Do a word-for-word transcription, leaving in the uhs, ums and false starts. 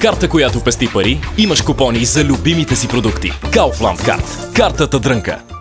карта, която пести пари, имаш купони за любимите си продукти. Kaufland Card. Картата дрънка.